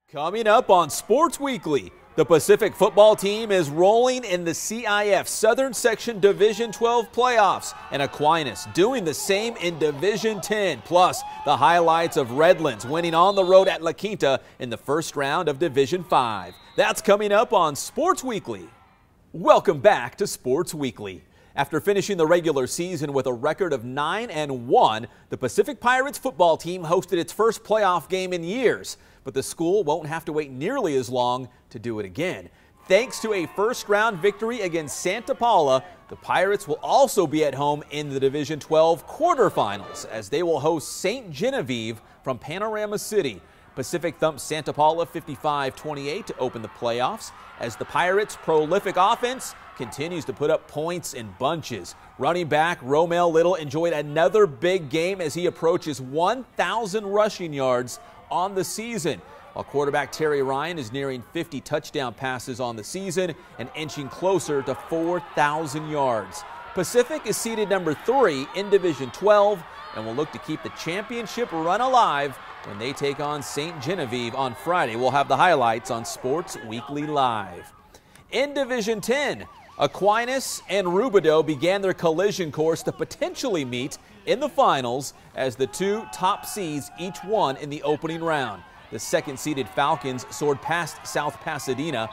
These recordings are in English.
Coming up on Sports Weekly, the Pacific football team is rolling in the CIF Southern Section Division 12 playoffs, and Aquinas doing the same in Division 10. Plus, the highlights of Redlands winning on the road at La Quinta in the first round of Division 5. That's coming up on Sports Weekly. Welcome back to Sports Weekly. After finishing the regular season with a record of 9-1, the Pacific Pirates football team hosted its first playoff game in years. But the school won't have to wait nearly as long to do it again. Thanks to a first-round victory against Santa Paula, the Pirates will also be at home in the Division 12 quarterfinals as they will host St. Genevieve from Panorama City. Pacific thumped Santa Paula 55-28 to open the playoffs as the Pirates' prolific offense continues to put up points in bunches. Running back Romel Little enjoyed another big game as he approaches 1,000 rushing yards on the season, while quarterback Terry Ryan is nearing 50 touchdown passes on the season and inching closer to 4,000 yards. Pacific is seeded number 3 in Division 12 and will look to keep the championship run alive when they take on St. Genevieve on Friday. We'll have the highlights on Sports Weekly Live. In Division 10, Aquinas and Rubidoux began their collision course to potentially meet in the finals as the two top seeds each won in the opening round. The second-seeded Falcons soared past South Pasadena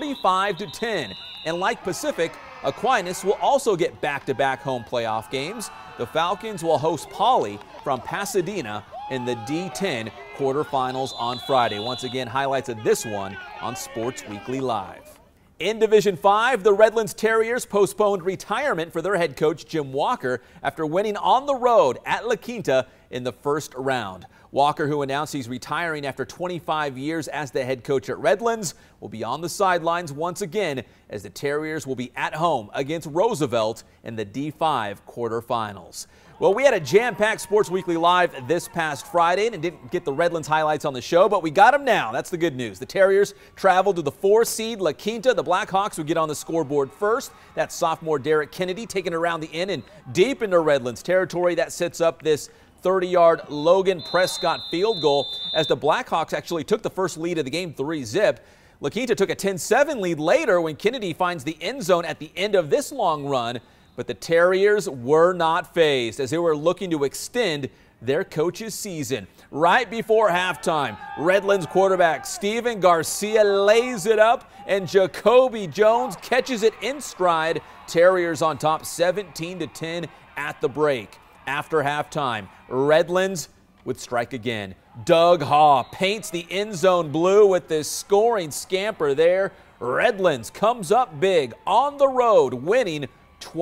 35-10. And like Pacific, Aquinas will also get back-to-back home playoff games. The Falcons will host Poly from Pasadena in the D10 quarterfinals on Friday. Once again, highlights of this one on Sports Weekly Live. In Division 5, the Redlands Terriers postponed retirement for their head coach Jim Walker after winning on the road at La Quinta in the first round. Walker, who announced he's retiring after 25 years as the head coach at Redlands, will be on the sidelines once again as the Terriers will be at home against Roosevelt in the D5 quarterfinals. Well, we had a jam-packed Sports Weekly Live this past Friday and didn't get the Redlands highlights on the show, but we got them now. That's the good news. The Terriers traveled to the 4-seed La Quinta. The Blackhawks would get on the scoreboard first. That's sophomore Derek Kennedy taking it around the end and deep into Redlands territory. That sets up this 30-yard Logan Prescott field goal as the Blackhawks actually took the first lead of the game 3-zip. La Quinta took a 10-7 lead later when Kennedy finds the end zone at the end of this long run. But the Terriers were not fazed as they were looking to extend their coach's season. Right before halftime, Redlands quarterback Steven Garcia lays it up and Jacoby Jones catches it in stride. Terriers on top 17-10 at the break. After halftime, Redlands would strike again. Doug Haw paints the end zone blue with this scoring scamper there. Redlands comes up big on the road, winning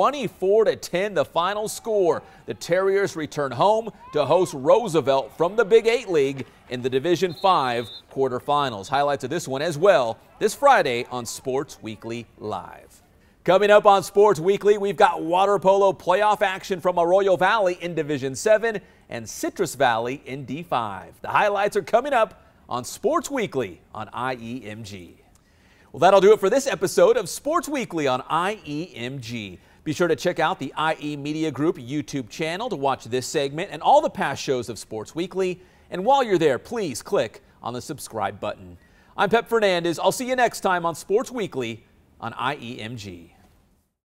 24-10 the final score. The Terriers return home to host Roosevelt from the Big 8 League in the Division 5 quarterfinals. Highlights of this one as well this Friday on Sports Weekly Live. Coming up on Sports Weekly, we've got water polo playoff action from Arroyo Valley in Division 7 and Citrus Valley in D5. The highlights are coming up on Sports Weekly on IEMG. Well, that'll do it for this episode of Sports Weekly on IEMG. Be sure to check out the IE Media Group YouTube channel to watch this segment and all the past shows of Sports Weekly. And while you're there, please click on the subscribe button. I'm Pep Fernandez. I'll see you next time on Sports Weekly on IEMG.